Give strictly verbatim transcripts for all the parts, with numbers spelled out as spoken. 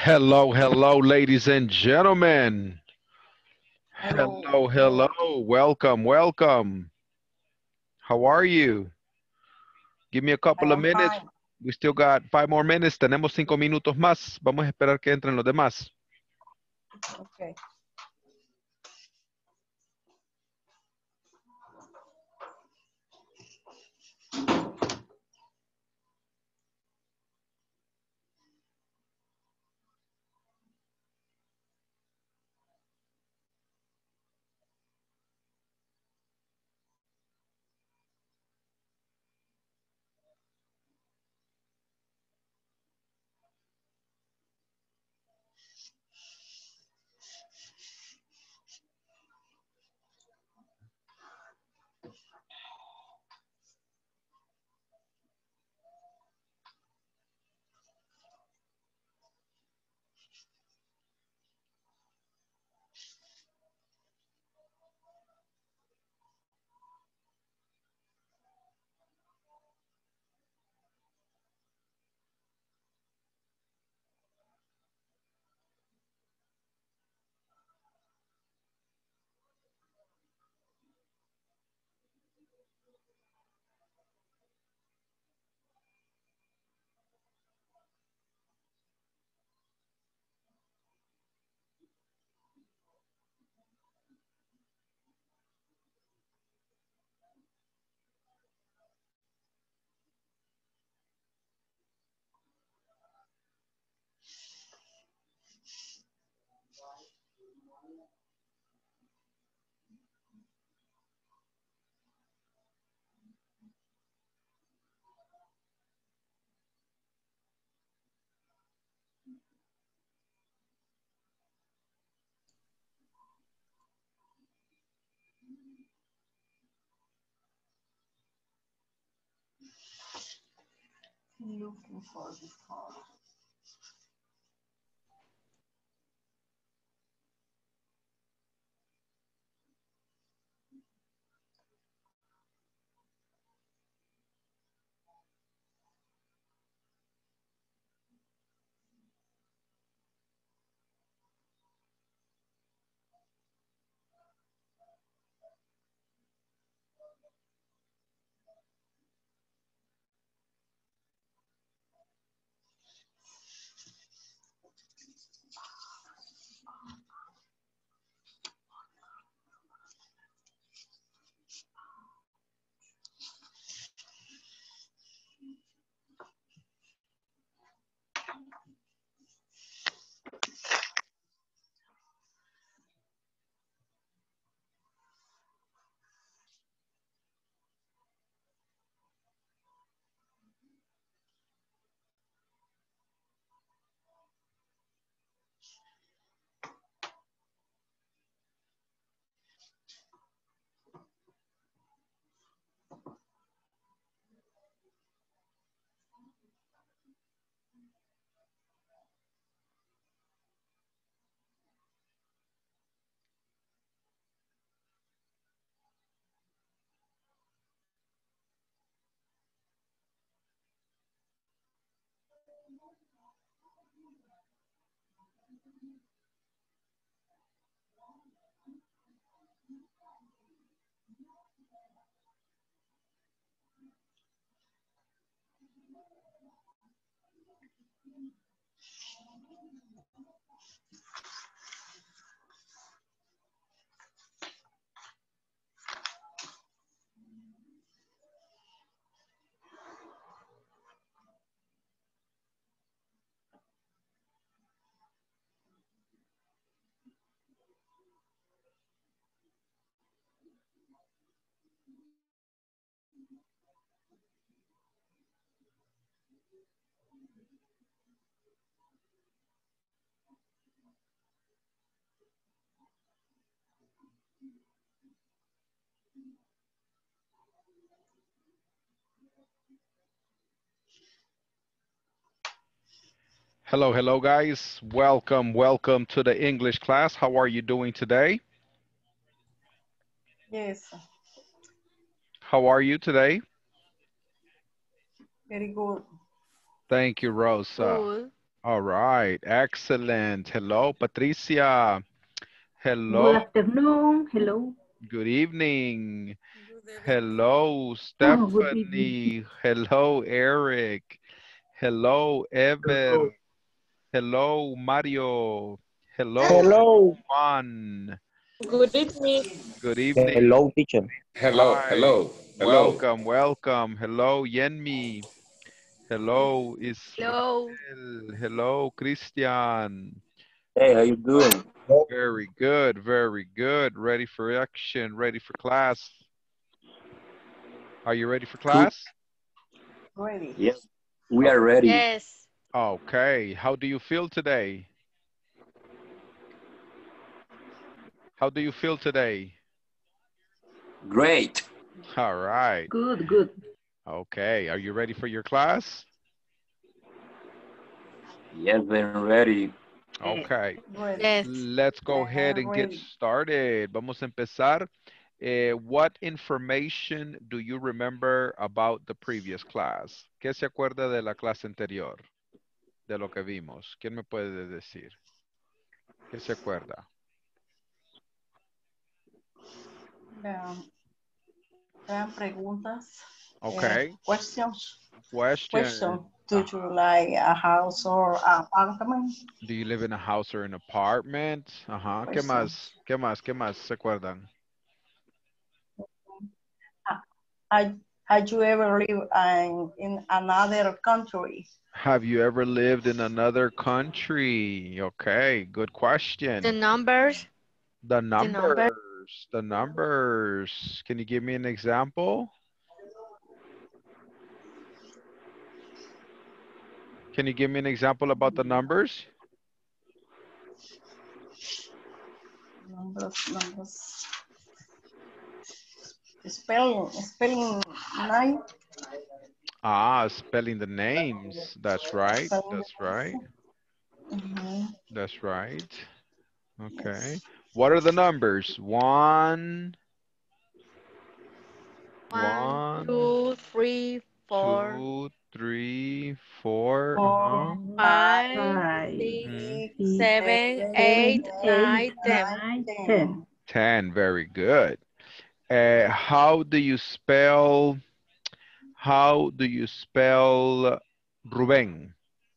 Hello, hello, ladies and gentlemen. Hello, Hello, hello. hello. Welcome, welcome. How are you? Give me a I couple of am minutes. fine. We still got five more minutes. Tenemos cinco minutos más. Vamos a esperar que entren los demás. Okay. Looking for the car. Hello, hello, guys. Welcome, welcome to the English class. How are you doing today? Yes, How are you today? very good. Thank you, Rosa. Good. All right, excellent. Hello, Patricia. Good Hello, afternoon. Hello. good evening. Good evening. Hello, Oh, good evening. Stephanie. Hello, Eric. Hello, Ever. Hello. Hello, Mario. Hello, Hello. Juan. Good evening. Good evening. Hello, teacher. Hello, Hi. hello, hello. Welcome, welcome. Hello, Yenmi. Hello, Hello. Israel. Hello, Christian. Hey, how you doing? Very good, very good. Ready for action, ready for class. Are you ready for Good. class? Ready. Yes, we are ready. Yes. Okay, how do you feel today? How do you feel today? Great. All right. Good, good. Okay, are you ready for your class? Yes, I'm ready. Okay, Ready. Yes. let's go They ahead are and get ready. started. Vamos a empezar. Eh, what information do you remember about the previous class? ¿Qué se acuerda de la clase anterior? De lo que vimos. ¿Quién me puede decir? ¿Qué se acuerda? Um, eran preguntas. Okay. Eh, questions. Question. Question. Do you like a house or apartment? Do you live in a house or an apartment? Ajá. ¿Qué Question. más? ¿Qué más? ¿Qué más se acuerdan? Have, have you ever lived in, in another country? Have you ever lived in another country? Okay, good The question. numbers. The The number. numbers. The numbers. Can you give me an example? Can you give me an example about the numbers? Numbers, numbers. Spelling, spelling nine. Ah, spelling the names. That's right. Spelling That's right. Mhm. That's right. Okay. Yes. What are the numbers? One, One, one, two, three, four, two, three, four. Uh-huh. Four, five, five, Five, six, Mhm. six, six, seven, seven, seven, eight, eight, nine, eight, ten. nine, nine, ten. ten. ten. Very good. Uh, how do you spell, how do you spell Ruben?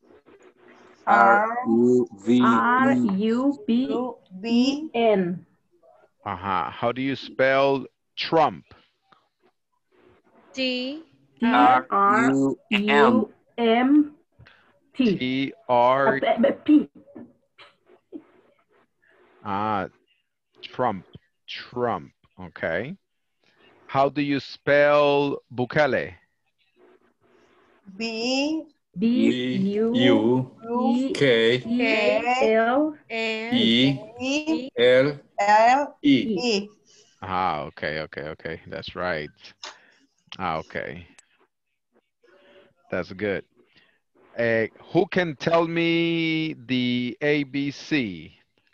R R U V R E. U B U E B N. Uh-huh. How do you spell Trump? T, T R, R U M. U M T. T Uh, R, P. P. ah, Trump, Trump, okay. How do you spell Bukele? B B B U U U E K E K, K L N, E E E, L L E. E. E. Ah, okay, okay, okay. That's right. Ah, okay. That's good. Uh, who can tell me the A B C?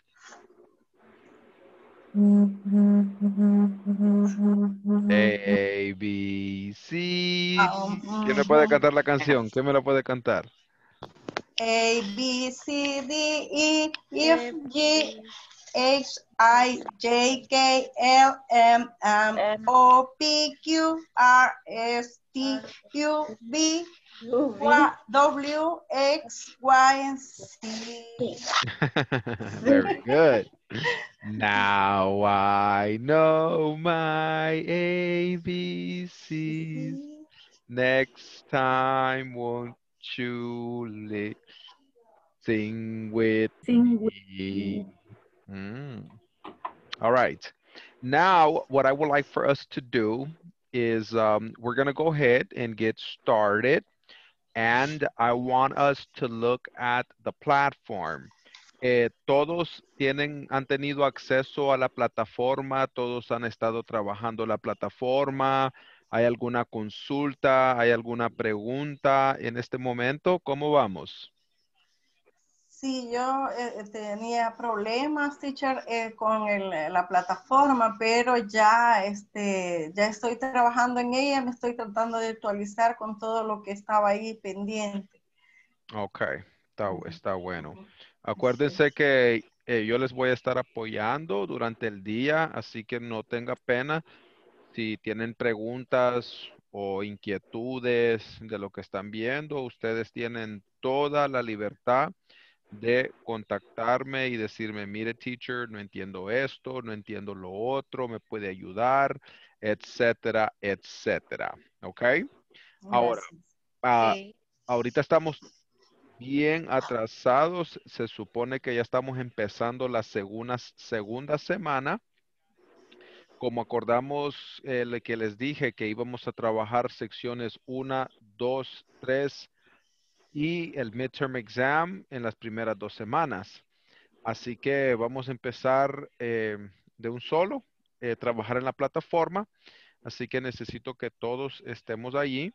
A, B, C. Um, ¿Quién me puede mhm. cantar la canción? ¿Quién me la puede cantar? A B C D E F F, G G, H I J K L M N M, O P Q R S T R, U V U, V, Y W X Y and Z. Very good. Now I know my A B Cs. Next time, won't you li- sing with Sing with me? me. Mm. All right. Now, what I would like for us to do is um, we're going to go ahead and get started. And I want us to look at the platform. Eh, todos tienen, han tenido acceso a la plataforma, todos han estado trabajando la plataforma. ¿Hay alguna consulta? ¿Hay alguna pregunta en este momento? ¿Cómo vamos? Sí, yo eh, tenía problemas, teacher, eh, con el- la plataforma, pero ya, este, ya estoy trabajando en ella, me estoy tratando de actualizar con todo lo que estaba ahí pendiente. Okay. Está, Ujú. está bueno. Ujú. Acuérdense que eh, yo les voy a estar apoyando durante el día, así que no tenga pena. Si tienen preguntas o inquietudes de lo que están viendo, ustedes tienen toda la libertad de contactarme y decirme, mire, teacher, no entiendo esto, no entiendo lo otro, me puede ayudar, etcétera, etcétera. ¿Ok? Ahora, Gracias. ah, Okay. ahorita estamos bien atrasados. Se supone que ya estamos empezando la segunda, segunda semana. Como acordamos el que les dije que íbamos a trabajar secciones uno, dos, tres y el midterm exam en las primeras dos semanas. Así que vamos a empezar eh, de un solo, eh, trabajar en la plataforma. Así que necesito que todos estemos allí.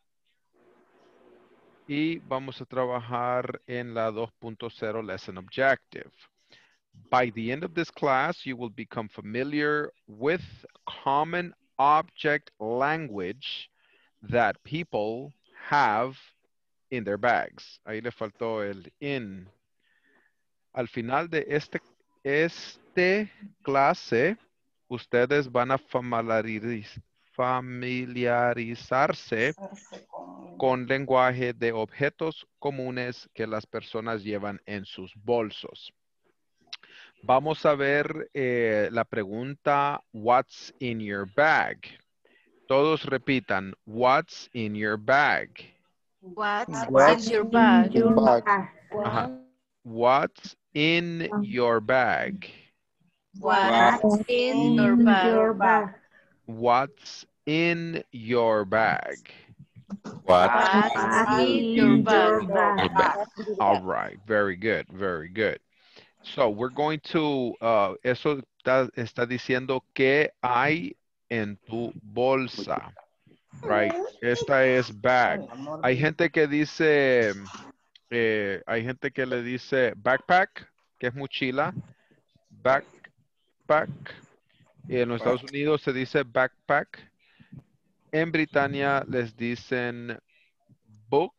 Y vamos a trabajar en la dos punto cero Lesson Objective. By the end of this class, you will become familiar with common object language that people have in their bags. Ahí le faltó el in. Al final de este, este clase, ustedes van a familiariz- familiarizarse Hacerse con- con lenguaje de objetos comunes que las personas llevan en sus bolsos. Vamos a ver eh, la pregunta, what's in your bag? Todos repitan, what's in your bag? What's What's in your In bag? your Bag. bag. Ajá. One. What's in your bag? What's What's in in your In bag? your bag. What's in your bag? What? What's What's in in your your bag? bag? All right, very good, very good. So we're going to, uh, eso está, está diciendo que hay en tu bolsa, right? Esta es bag. Hay gente que dice, eh, hay gente que le dice backpack, que es mochila, backpack. Y en los Estados Unidos se dice backpack. En Britania les dicen book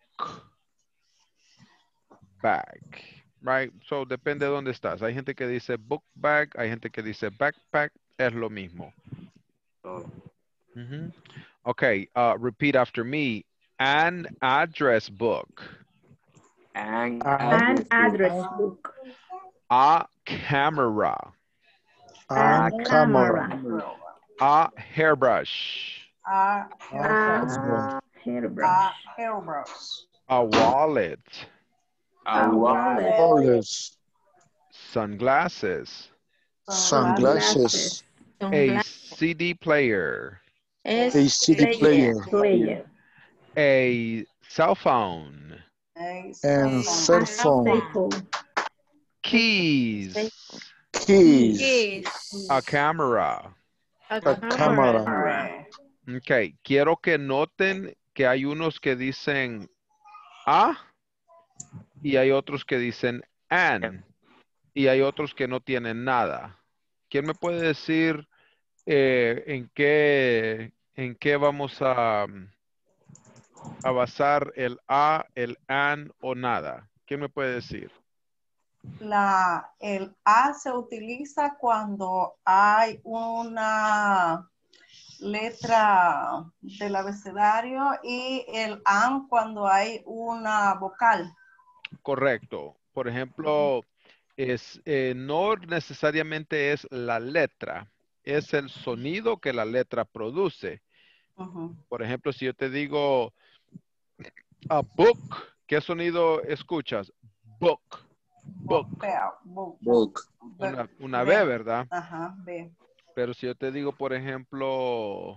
bag, right? So depende de dónde estás. Hay gente que dice book bag, hay gente que dice backpack, es lo mismo. Oh. Mhm. Okay, uh, repeat after me. An address book, And An address book. a camera, A A camera. camera. a hairbrush, A A A hairbrush. a hairbrush. a wallet, a A wallet. wallet. Wallet. sunglasses, Sunglasses. a Sunglasses. C D player, A Es C D player. Player. a cell phone, A And cell A phone. cell phone. keys, Keys. Keys. a camera. A A camera. camera. Ok, quiero que noten que hay unos que dicen a y hay otros que dicen an y hay otros que no tienen nada. ¿Quién me puede decir eh, en qué en qué vamos a, a basar el a, el an o nada? ¿Quién me puede decir? La, el A se utiliza cuando hay una letra del abecedario y el AN cuando hay una vocal. Correcto. Por ejemplo, es, eh, no necesariamente es la letra, es el sonido que la letra produce. Ujú. Por ejemplo, si yo te digo a book, ¿qué sonido escuchas? Book, book. Vea, bu- Book. Una, una ve. B, ¿verdad? Ajá, B. Pero si yo te digo, por ejemplo,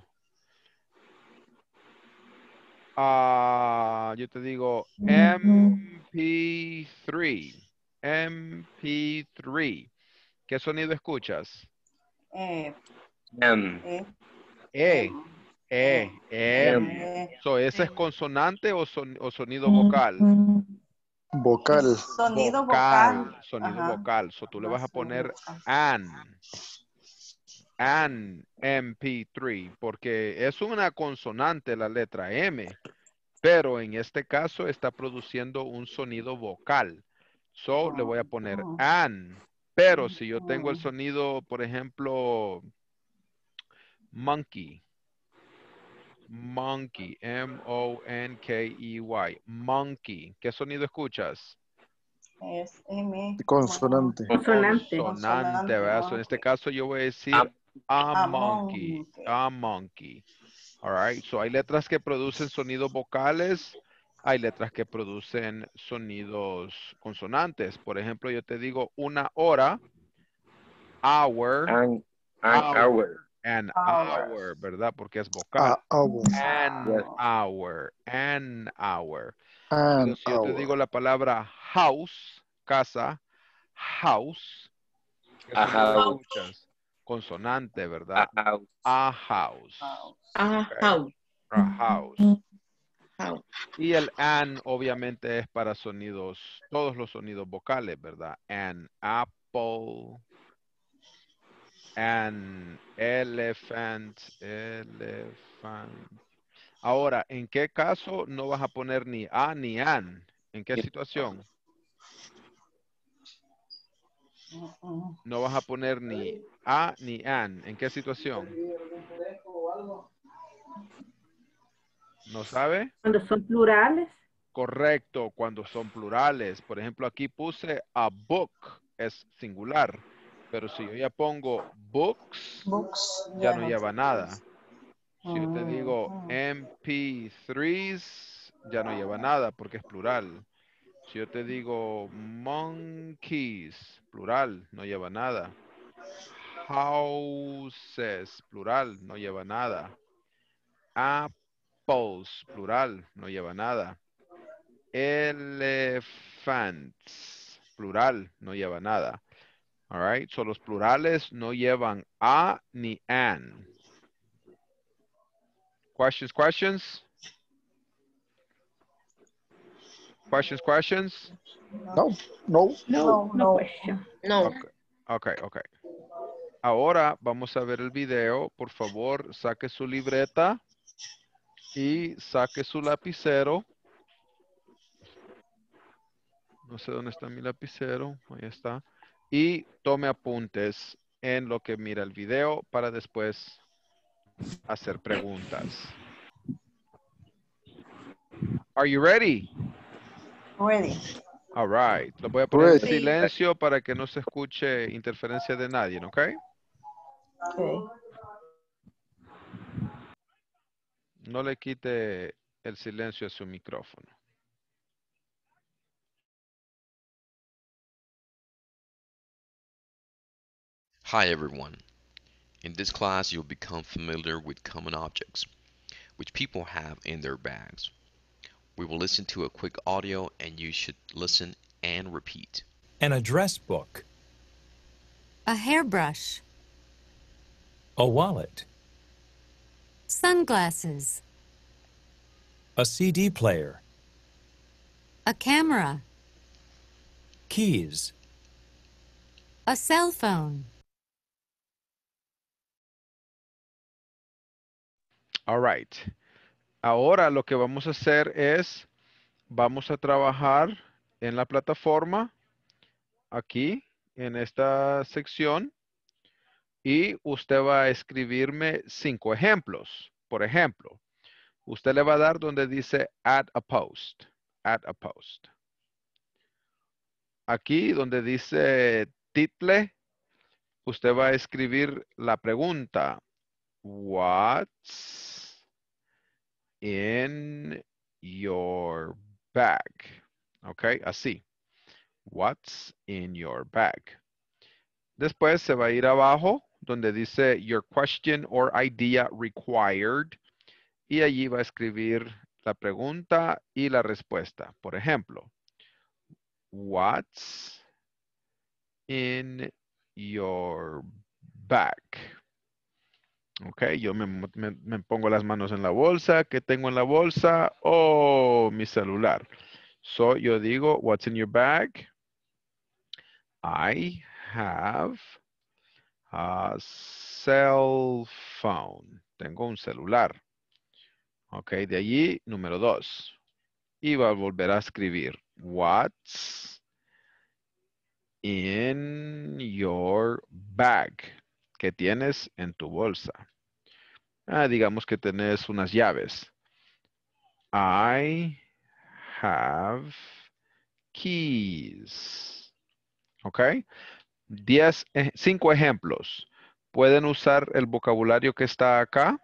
ah, yo te digo M P tres, M P tres. ¿Qué sonido escuchas? Eh, M. eh, E, E, M. eh, So, ¿ese es consonante o, son- o sonido vocal? Vocal. Sonido vocal. Sonido Ajá. vocal. So, tú le vas a poner Vocal. an. An M P tres. Porque es una consonante la letra M. Pero en este caso está produciendo un sonido vocal. So, le voy a poner an. Pero si yo tengo el Mm. sonido, por ejemplo, monkey. Monkey. M O N K E Y. Monkey. ¿Qué sonido escuchas? Es M. Consonante. Consonante. Consonante, ¿verdad? So, en este monkey. caso yo voy a decir Am- a A monkey. monkey. A monkey. All right. So, hay letras que producen sonidos vocales. Hay letras que producen sonidos consonantes. Por ejemplo, yo te digo una hora. Hour. An, an Hour. hour. An Hour. hour, ¿verdad? Porque es vocal. A hour. An Yes. hour. An hour. An Pero si yo te hour. digo la palabra house, casa, house, ¿qué A sonido house. escuchas? Consonante, ¿verdad? A house. A house. House. A Ok. house. A house. House. Y el an obviamente es para sonidos, todos los sonidos vocales, ¿verdad? An apple, an elephant, elephant. Ahora, ¿en qué caso no vas a poner ni a ni an? ¿En qué situación? Mm-mm. No vas a poner ni a ni an. ¿En qué situación? ¿No sabe? Cuando son plurales, Correcto, cuando son plurales. Por ejemplo, aquí puse a book, es singular. Pero si yo ya pongo books, Books. ya no no lleva te- nada. Si yo te Mm, digo mm. M P tres, ya no lleva nada porque es plural. Si yo te digo monkeys, plural, no lleva nada. Houses, plural, no lleva nada. Apples, plural, no lleva nada. Elephants, plural, no lleva nada. All right, so los plurales no llevan a ni an. Questions, questions? Questions, questions? No, no. no, No, no, no. question. No. Okay, okay, okay. Ahora vamos a ver el video. Por favor, saque su libreta y saque su lapicero. No sé dónde está mi lapicero. Ahí está. Y tome apuntes en lo que mira el video para después hacer preguntas. Are you ready? Ready. All right. Lo voy a poner en Ready. silencio para que no se escuche interferencia de nadie, ¿ok? Okay. No le quite el silencio a su micrófono. Hi everyone. In this class you'll become familiar with common objects, which people have in their bags. We will listen to a quick audio and you should listen and repeat. An address book, A hairbrush, a wallet, sunglasses, a C D player, a camera, keys, a cell phone. All right. Ahora lo que vamos a hacer es, vamos a trabajar en la plataforma, aquí, en esta sección, y usted va a escribirme cinco ejemplos. Por ejemplo, usted le va a dar donde dice add a post, add a post. Aquí donde dice title, usted va a escribir la pregunta, what's in your bag? Ok, así. What's in your bag? Después se va a ir abajo donde dice your question or idea required y allí va a escribir la pregunta y la respuesta. Por ejemplo, what's in your bag? Ok, yo me, me, me pongo las manos en la bolsa. ¿Qué tengo en la bolsa? Oh, mi celular. So, yo digo, what's in your bag? I have a cell phone. Tengo un celular. Ok, de allí, número dos. Y va a volver a escribir, what's in your bag. ¿Qué tienes en tu bolsa? Ah, digamos que tenés unas llaves. I have keys. ¿Ok? Diez, eh, cinco ejemplos. ¿Pueden usar el vocabulario que está acá?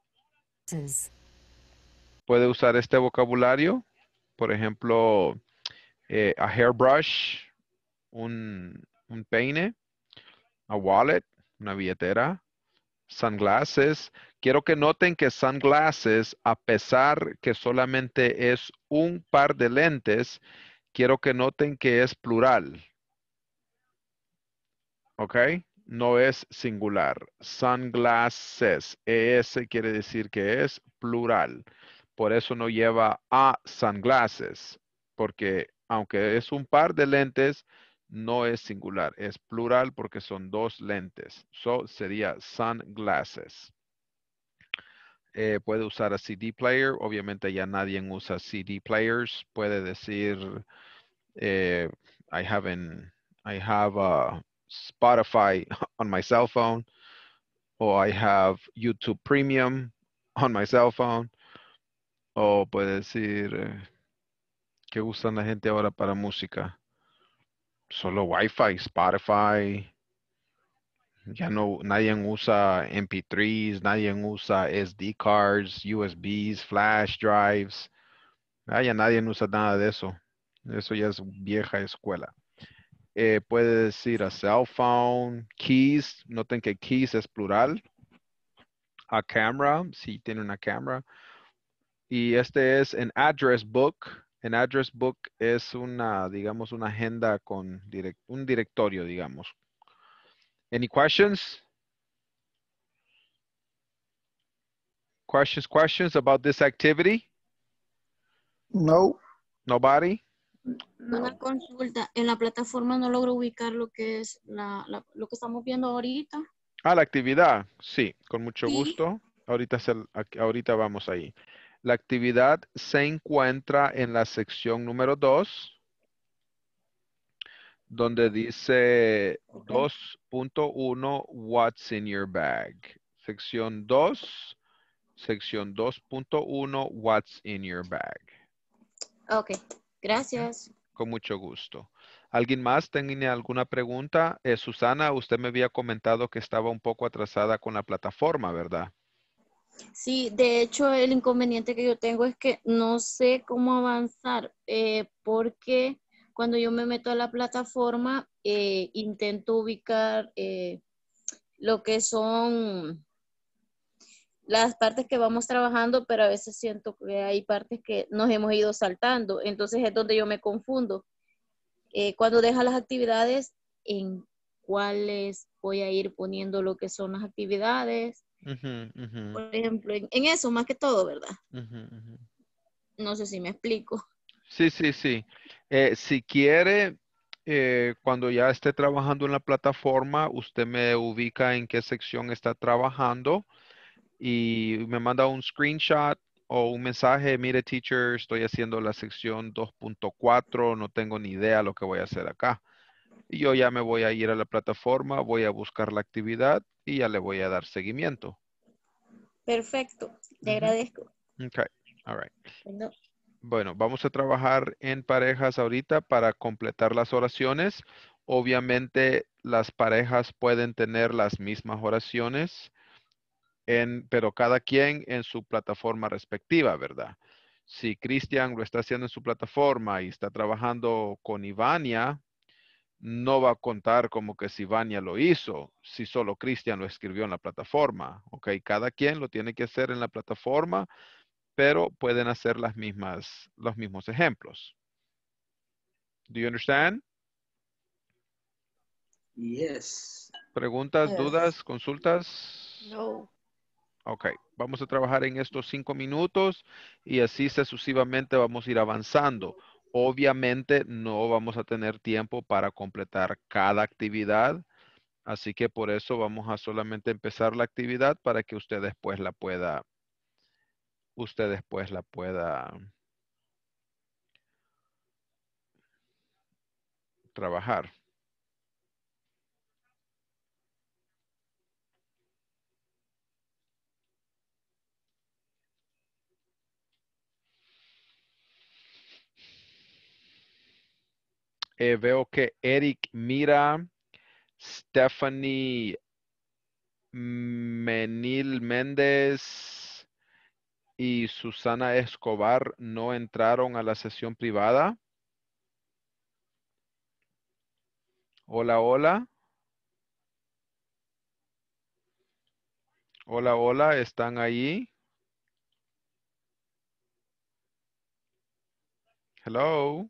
¿Puede usar este vocabulario? Por ejemplo, eh, a hairbrush, un, un peine, a wallet, una billetera, sunglasses. Quiero que noten que sunglasses, a pesar que solamente es un par de lentes, quiero que noten que es plural. ¿Ok? No es singular. Sunglasses. Es quiere decir que es plural. Por eso no lleva a sunglasses. Porque aunque es un par de lentes, no es singular. Es plural porque son dos lentes. So sería sunglasses. Eh, puede usar a C D player. Obviamente ya nadie usa C D players. Puede decir, eh, I haven't, I have a Spotify on my cell phone, or I have YouTube Premium on my cell phone, o puede decir, eh, ¿qué usan la gente ahora para música? Solo Wi-Fi, Spotify. Ya no, nadie usa M P tres, nadie usa S D cards, U S Bs, flash drives. Ah, ya nadie usa nada de eso. Eso ya es vieja escuela. Eh, puede decir a cell phone, keys. Noten que keys es plural. A camera, si tiene una cámara. Y este es an address book. An address book es una, digamos, una agenda con direct, un directorio, digamos. Any questions? Questions, questions about this activity? No. Nobody? Una consulta. En la plataforma no logro ubicar lo que es la, la- lo que estamos viendo ahorita. Ah, la actividad. Sí, con mucho Sí. gusto. Ahorita, se- aquí- ahorita vamos ahí. La actividad se encuentra en la sección número dos, donde dice Ok. dos punto uno, What's in your bag. Sección dos, sección dos punto uno, What's in your bag. Ok. Gracias. Con mucho gusto. ¿Alguien más tiene alguna pregunta? Eh, Susana, usted me había comentado que estaba un poco atrasada con la plataforma, ¿verdad? Sí, de hecho el inconveniente que yo tengo es que no sé cómo avanzar eh, porque cuando yo me meto a la plataforma eh, intento ubicar eh, lo que son las partes que vamos trabajando, pero a veces siento que hay partes que nos hemos ido saltando, entonces es donde yo me confundo. Eh, cuando deja las actividades, ¿en cuáles voy a ir poniendo lo que son las actividades? Ujú, ujú, Por ejemplo, en, en eso más que todo, ¿verdad? ujú, ujú. No sé si me explico. Sí, sí, sí. Eh, si quiere, eh, cuando ya esté trabajando en la plataforma, usted me ubica en qué sección está trabajando y me manda un screenshot o un mensaje, mire, teacher, estoy haciendo la sección dos punto cuatro, no tengo ni idea lo que voy a hacer acá. Y yo ya me voy a ir a la plataforma, voy a buscar la actividad y ya le voy a dar seguimiento. Perfecto, le Ujú. agradezco. Okay, all right. Bueno, Bueno, vamos a trabajar en parejas ahorita para completar las oraciones. Obviamente las parejas pueden tener las mismas oraciones, en, pero cada quien en su plataforma respectiva, ¿verdad? Si Cristian lo está haciendo en su plataforma y está trabajando con Ivania, no va a contar como que si Ivania lo hizo, si solo Cristian lo escribió en la plataforma, ¿ok? Cada quien lo tiene que hacer en la plataforma, pero pueden hacer las mismas, los mismos ejemplos. Do you understand? Yes. ¿Preguntas, Yes. dudas, consultas? no. Ok, vamos a trabajar en estos cinco minutos y así sucesivamente vamos a ir avanzando. Obviamente no vamos a tener tiempo para completar cada actividad, así que por eso vamos a solamente empezar la actividad para que usted después la pueda, usted después la pueda trabajar. Eh, veo que Eric Mira, Stephanie Menil Méndez y Susana Escobar no entraron a la sesión privada. Hola, hola. Hola, hola, ¿están ahí? Hello.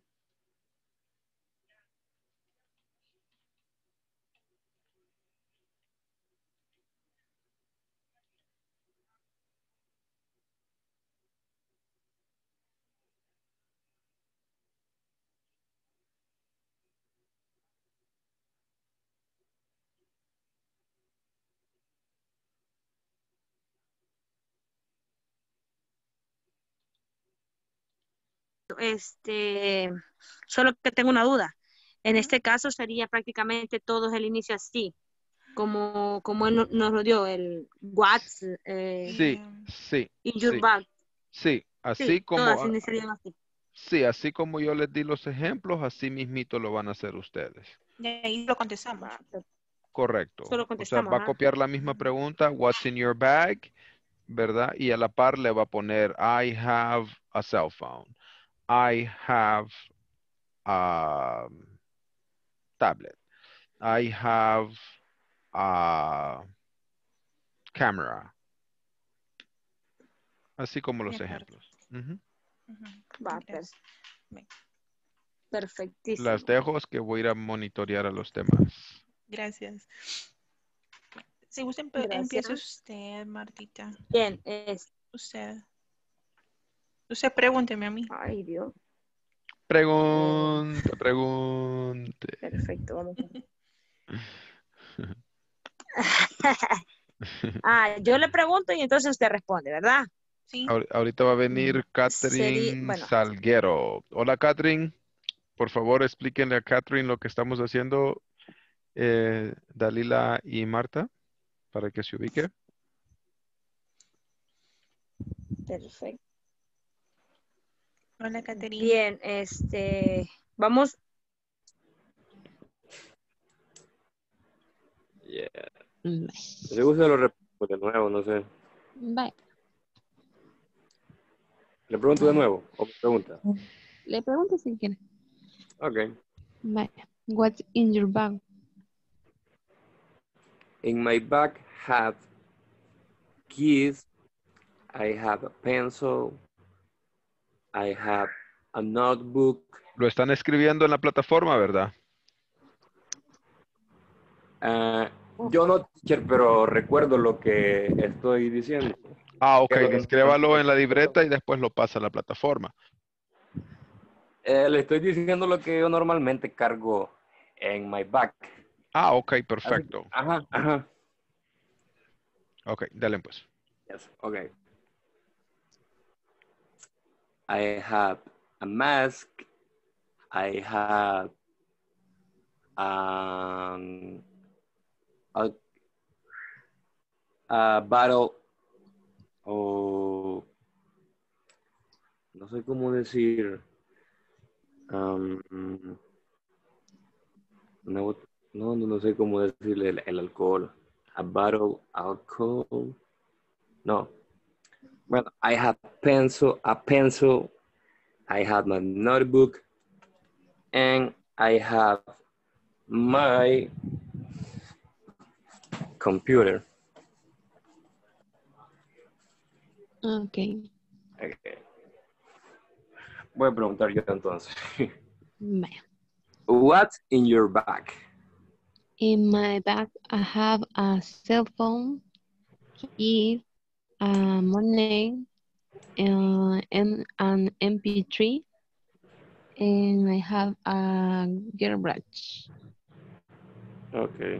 Este, solo que tengo una duda. En este caso sería prácticamente todo el inicio así, como, como él no- nos lo dio, el What's eh, Sí, sí, in your sí, bag. sí. Así Sí, todas como, iniciarían así. sí, así como yo les di los ejemplos, así mismito lo van a hacer ustedes. De ahí lo contestamos. Va, per- Correcto. Solo O sea, contestamos, va a ¿ah? copiar la misma pregunta, what's in your bag, ¿verdad? Y a la par le va a poner, I have a cell phone. I have a tablet. I have a camera. Así como los De acuerdo. ejemplos. Ujú. Ujú. Va, per- Gracias. Bien. perfectísimo. Las dejo, es que voy a ir a monitorear a los demás. Gracias. Si gusta, empe- Gracias. empieza usted, Martita. Bien, es. Usted. Usted pregúnteme a mí. Ay, Dios. Pregunta, pregunte. Perfecto, vamos a ver. Ah, yo le pregunto y entonces usted responde, ¿verdad? Sí. Ahor- Ahorita va a venir Sería, Catherine bueno, Salguero. Hola, Catherine. Por favor, explíquenle a Catherine lo que estamos haciendo, eh, Dalila y Marta, para que se ubique. perfecto. Hola, Caterina. Bien, este, vamos. Yeah. Bye. Si gusta lo repito de nuevo, no sé. Bye. ¿Le pregunto de nuevo o me pregunta? Le pregunto si quiere. Ok. Bye. What's in your bag? In my bag have keys, I have a pencil, I have a notebook. Lo están escribiendo en la plataforma, ¿verdad? Uh, yo no, teacher, pero recuerdo lo que estoy diciendo. Ah, ok. ¿Qué es lo que- Escríbalo en la libreta y después lo pasa a la plataforma. Eh, le estoy diciendo lo que yo normalmente cargo en my bag. Ah, ok, Así- perfecto. Ajá, ajá. Ok, dale pues. Yes, okay. I have a mask. I have um, a, a bottle. O no sé cómo decir. um, una bot- no, no, no sé cómo decirle el, el alcohol. A bottle alcohol. No. Well, I have pencil, a pencil. I have my notebook, and I have my computer. Okay. Okay. Voy a preguntar yo entonces. Bye. What's in your bag? In my bag, I have a cell phone, key, uh, money, uh, and an M P three, and I have a garbage. Okay.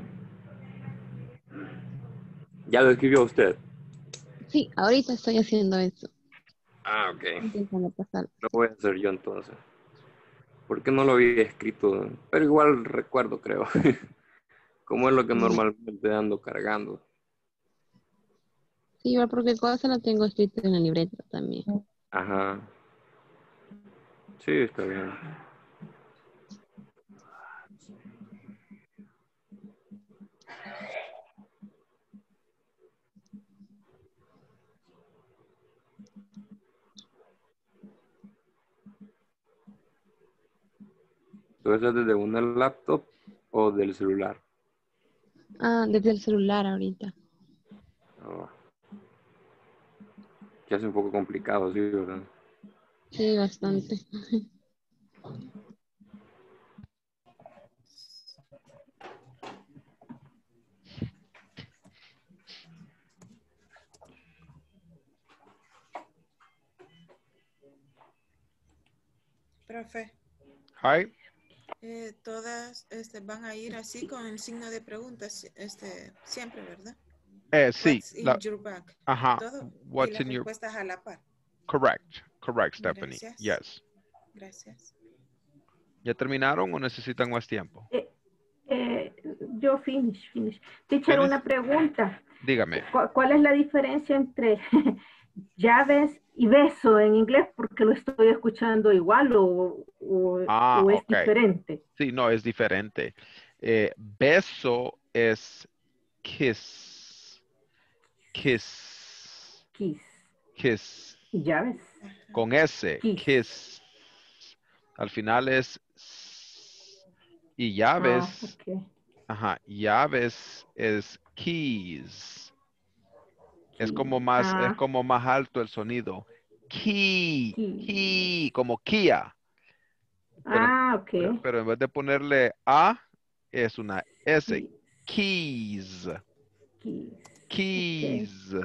¿Ya lo escribió usted? Sí, ahorita estoy haciendo eso. Ah, ok. Intentando pasar. Lo voy a hacer yo entonces. ¿Por qué no lo había escrito? Pero igual recuerdo, creo. Como es lo que Mm. normalmente ando cargando. Sí, igual porque cosa lo tengo escrito en la libreta también. Ajá. Sí, está bien. Entonces, ¿es desde una laptop o del celular? Ah, desde el celular ahorita. Oh. Que hace un poco complicado, sí, ¿verdad? Sí, bastante. Profe, Hi. eh, todas este, van a ir así con el signo de preguntas este, siempre, ¿verdad? Eh, sí. What's in La, your bag? ajá. Todo. Y What's las in your... respuestas a la par. Correct. Correct, Stephanie. Gracias. Yes. Gracias. ¿Ya terminaron o necesitan más tiempo? Eh, eh, yo finish, finish. Teacher, Finish. una pregunta. Dígame. ¿Cu- ¿Cuál es la diferencia entre llaves y beso en inglés? Porque lo estoy escuchando igual o, o, Ah, o es ok. diferente. Sí, no, es diferente. Eh, beso es kiss. Kiss. Kiss. Kiss. ¿Y llaves? Con S. Kiss. Kiss. Al final es s- y Ah, llaves. ok. Ajá. Llaves es keys. Es Kiss. como más, es Ah, como más alto el sonido. Key. kiss. Key. Como Kia. Pero, Ah, ok. pero, pero en vez de ponerle A, es una S. Kiss. Keys. Kiss. Keys.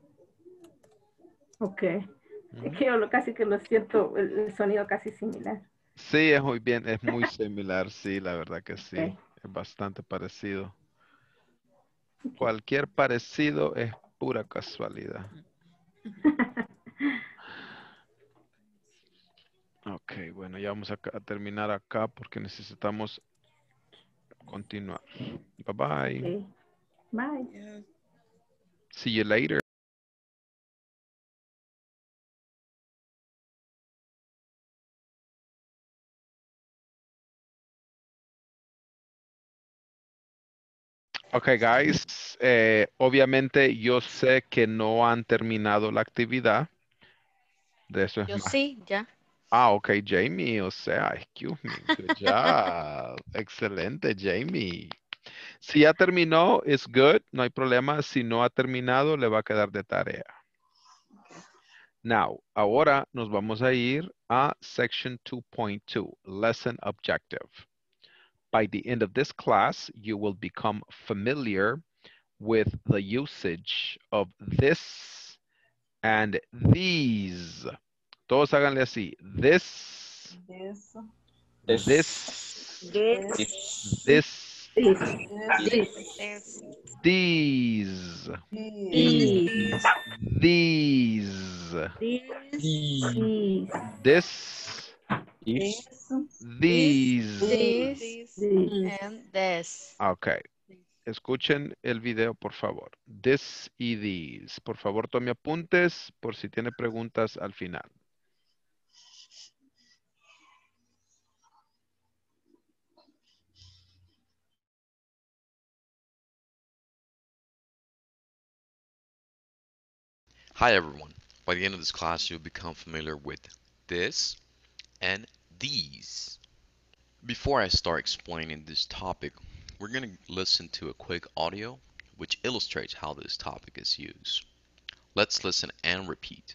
Ok. Ujú. Es que yo lo, casi que lo siento, el, el sonido casi similar. Sí, es muy bien, es muy similar, sí, la verdad que sí. Ok. Es bastante parecido. Ok. Cualquier parecido es pura casualidad. Ok, bueno, ya vamos a, ca- a terminar acá porque necesitamos continuar. Bye bye. Ok. Bye. Yeah. See you later. Ok, guys. eh, obviamente yo sé que no han terminado la actividad. De eso es Yo más. sí, ya. Ah, ok, Jamie, o sea, excuse me. Good job. Excelente, Jamie. Si ya terminó, it's good, no hay problema. Si no ha terminado, le va a quedar de tarea. Now, ahora nos vamos a ir a section two point two, lesson objective. By the end of this class, you will become familiar with the usage of this and these. Todos háganle así. This, This, this, this, this, This. this, these, this, these, These. this, this, these. This, These. and this. Ok. Escuchen el video, por favor. This y these. Por favor, tome apuntes por si tiene preguntas al final. Hi everyone. By the end of this class, you'll become familiar with this and these. Before I start explaining this topic, we're going to listen to a quick audio which illustrates how this topic is used. Let's listen and repeat.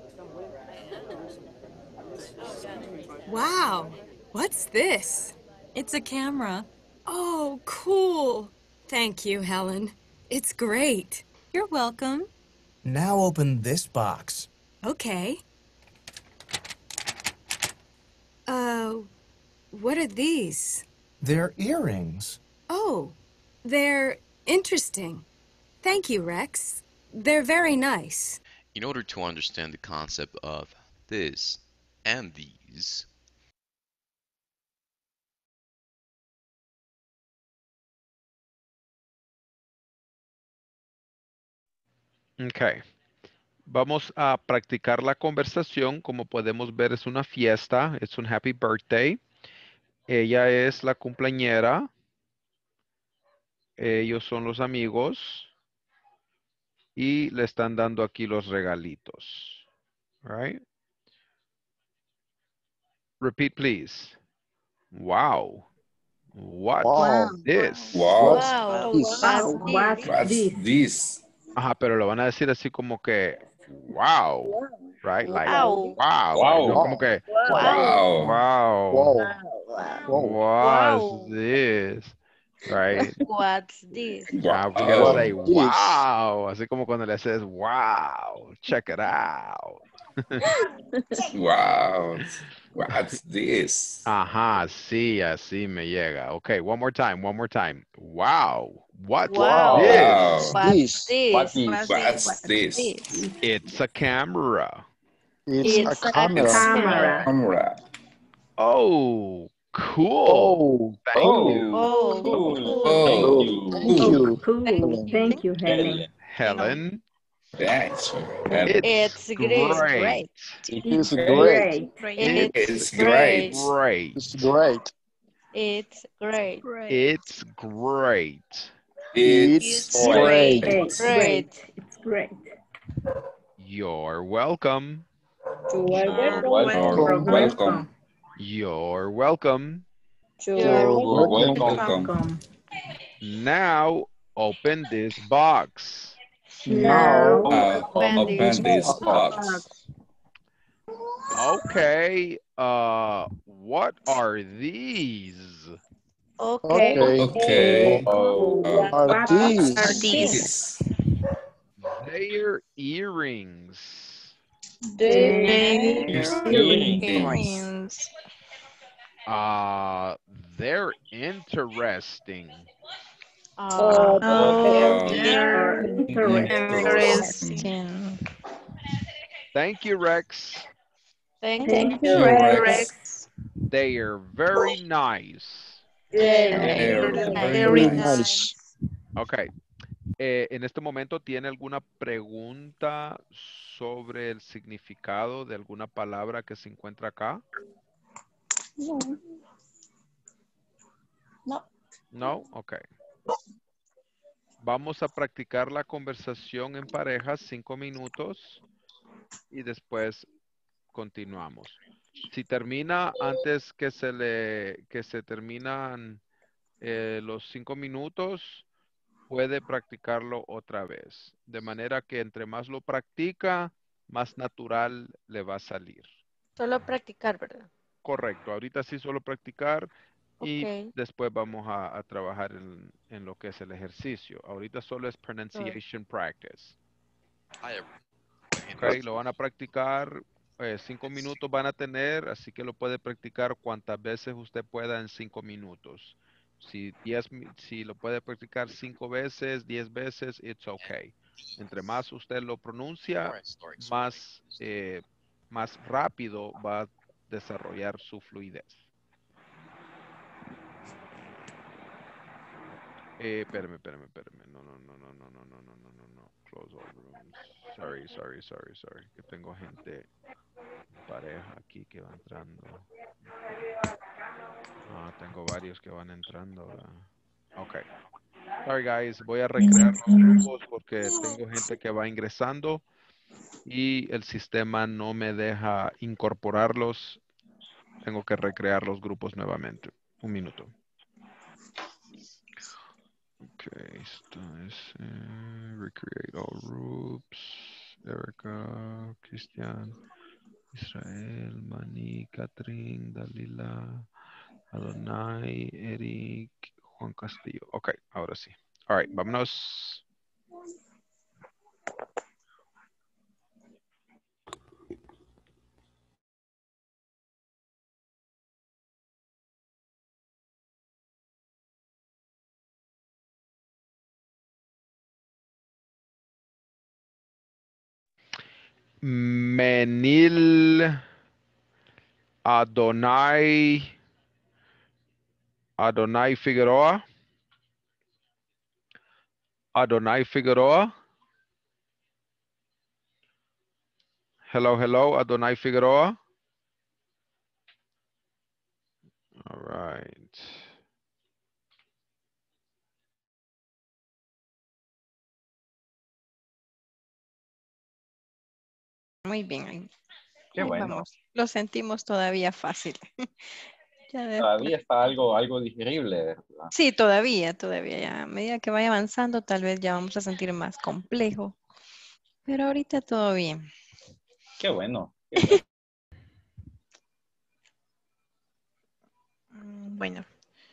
Wow, what's this? It's a camera. Oh, cool. Thank you, Helen. It's great. You're welcome. Now open this box. Okay. Uh, what are these? They're earrings. Oh, they're interesting. Thank you, Rex. They're very nice. In order to understand the concept of this and these, Ok. Vamos a practicar la conversación. Como podemos ver, es una fiesta. Es un happy birthday. Ella es la cumpleañera. Ellos son los amigos. Y le están dando aquí los regalitos. All right. Repeat, please. Wow. What's Wow. this? Wow. Wow. This. Wow. What's What's this? this? Ajá, pero lo van a decir así como que, wow, right? Like, Wow. wow. Wow. No, como que, Wow. wow. Wow. Wow. What's this? Right? What's this? Ah, we gotta Wow. say, What's this? wow. Así como cuando le haces, wow, check it out. Wow. What's this? Ajá, sí, así me llega. Okay, one more time, one more time. Wow, what's Wow. this? Wow. What's this? What's this? What's this? It's a camera. It's, It's a a camera. Camera. Camera. Oh, cool. Oh, Thank Oh. you, Oh, Cool. cool. Oh. thank Oh, you. cool. Thank you, Helen. Helen. That's It's, It's great. great. It is Great. great. It's It's great. great. It's great. It's great. It's great. It's great. great. It's great. It's great. You're welcome. You're welcome. welcome. You're welcome. You're You're welcome. welcome. Welcome. Now open this box. Now, Uh, Open open this this box. Okay, uh, what are these? Okay. okay. Okay. Oh, Uh, Are what these? are these? this. They're earrings. They Earrings. Earrings. Uh, they're interesting. are Oh, Uh, they're interesting. interesting. Thank you, Rex. Thank Thank you, you, Rex. Rex. They are very nice. They're Very very Very nice. nice. Ok. Eh, en este momento, ¿tiene alguna pregunta sobre el significado de alguna palabra que se encuentra acá? No. No. No, ok. Vamos a practicar la conversación en parejas cinco minutos y después continuamos. Si termina antes que se le que se terminan eh, los cinco minutos, puede practicarlo otra vez. De manera que entre más lo practica, más natural le va a salir. Solo practicar, ¿verdad? Correcto. Ahorita sí solo practicar y Ok. después vamos a, a trabajar en, en lo que es el ejercicio. Ahorita solo es pronunciation practice. Ok, lo van a practicar. Eh, cinco minutos van a tener, así que lo puede practicar cuantas veces usted pueda en cinco minutos. Si, diez, mi- si lo puede practicar cinco veces, diez veces, it's okay. Entre más usted lo pronuncia, más, eh, más rápido va a desarrollar su fluidez. Eh, espérame, espérame, espérame. No, no, no, no, no, no, no, no, no, no, no. Close all rooms. Sorry, sorry, sorry, sorry. Que tengo gente, pareja aquí que va entrando. Ah, tengo varios que van entrando, ¿verdad? Ok. Sorry, guys. Voy a recrear los grupos porque tengo gente que va ingresando y el sistema no me deja incorporarlos. Tengo que recrear los grupos nuevamente. Un minuto. Ok, esto es eh, recreate all groups. Erica, Cristian, Israel, Mani, Catherine, Dalila, Adonai, Eric, Juan Castillo. Ok, ahora sí. All right, vámonos. Menil Adonai Adonai Figueroa. Adonai Figueroa. Hello, hello, Adonai Figueroa. All right. Muy bien. Qué Ahí bueno. vamos. Lo sentimos todavía fácil. Ya después. Todavía está algo, algo digerible, ¿verdad? Sí, todavía, todavía. Ya. A medida que vaya avanzando, tal vez ya vamos a sentir más complejo. Pero ahorita todo bien. Qué bueno, qué bueno. Mm, Bueno.